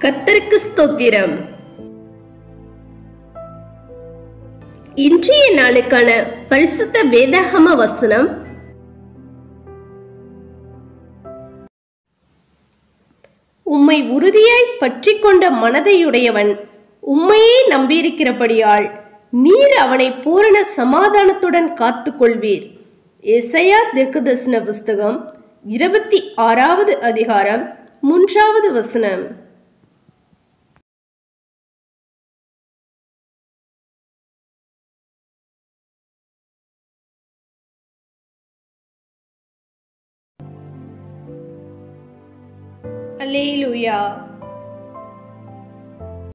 கர்த்தருக்கு ஸ்தோத்திரம். இன்றைய நாளுக்கான பரிசுத்த வேதாகம வசனம் உம்மை உறுதியாய் பற்றி கொண்ட மனதையுடையவன் உம்மையே நம்பியிருக்கிறபடியால் நீர் அவனை பூரண சமாதானத்துடன் காத்துக் கொள்வீர். எசையா தீர்க்கதரிசன புஸ்தகம் 26வது அதிகாரம் 3வது வசனம். அல்லேலூயா.